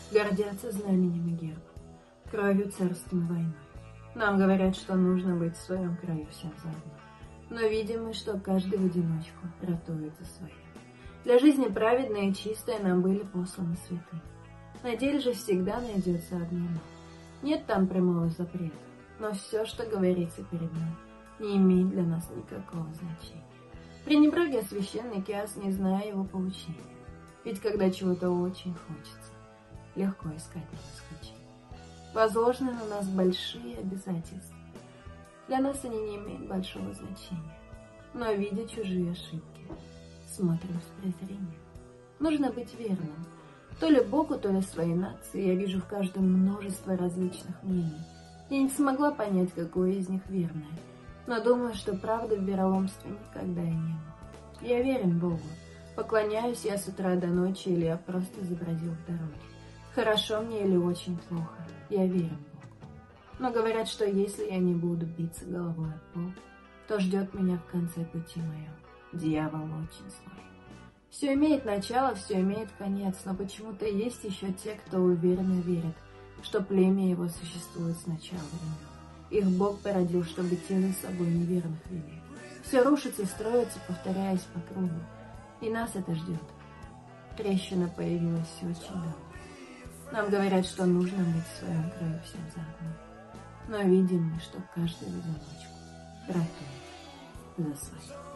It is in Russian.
гордятся знаменем и гербом, кровью, царством и войной. Нам говорят, что нужно быть в своем краю всем заодно. Но видим мы, что каждый в одиночку ратует за свое. Для жизни праведной и чистой нам были посланы святые. На деле же всегда найдется одно «но». Нет там прямого запрета, но все, что говорится перед нами, не имеет для нас никакого значения. Пренебрегая священный час, не зная его поучения. Ведь когда чего-то очень хочется, легко искать исключение. Возложены на нас большие обязательства. Для нас они не имеют большого значения. Но, видя чужие ошибки, смотрим с презрением. Нужно быть верным. То ли Богу, то ли своей нации. Я вижу в каждом множество различных мнений. Я не смогла понять, какое из них верное. Но думаю, что правды в вероломстве никогда и не было. Я верен Богу. Поклоняюсь я с утра до ночи, или я просто изобразил в дороге. Хорошо мне или очень плохо, я верен Богу. Но говорят, что если я не буду биться головой об пол, то ждет меня в конце пути моем дьявол очень злой. Все имеет начало, все имеет конец, но почему-то есть еще те, кто уверенно верит, что племя его существует с начала времен. Их Бог породил, чтобы те за собой неверных вели. Все рушится и строится, повторяясь по кругу. И нас это ждет. Трещина появилась очень давно. Нам говорят, что нужно быть в своем краю всем заодно. Но видим мы, что каждый в одиночку ратует за свое.